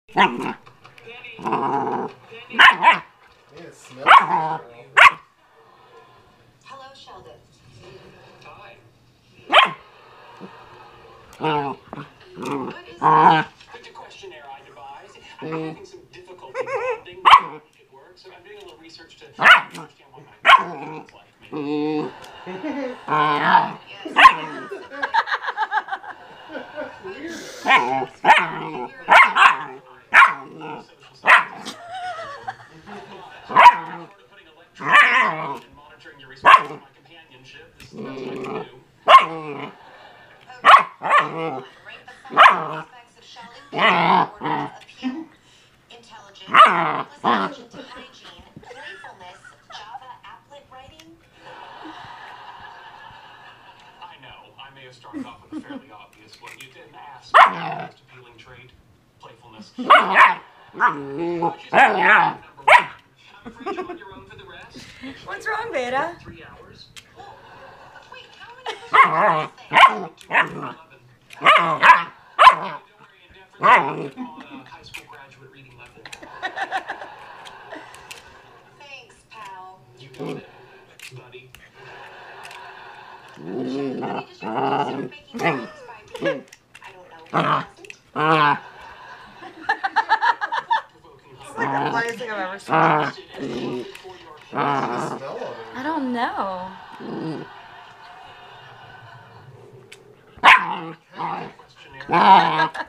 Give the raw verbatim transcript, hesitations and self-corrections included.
Benny. Man, it smells. Hello, Sheldon. Hi. What is it? It's a questionnaire I devised. I'm having some difficulty bonding to make it work, so I'm doing a little research to understand what my feels like. Maybe. Monitoring your response to my companionship. This is what I do. Aspects of Sheldon order appeal, intelligence, close attention to hygiene, playfulness, Java applet writing. I know, I may have started off with a fairly obvious one. You didn't ask for the most appealing trait, playfulness. I'm afraid you're on your own for the rest. What's wrong, Vayda? Three hours. Wait, how many questions? Don't worry, indefinitely on a high school graduate reading level. Thanks, pal. You got it, buddy. Maybe just start making friends by being, I don't know, pleasant. It's like the funniest thing I've ever seen. What's the smell of it? I don't know. Questionnaire.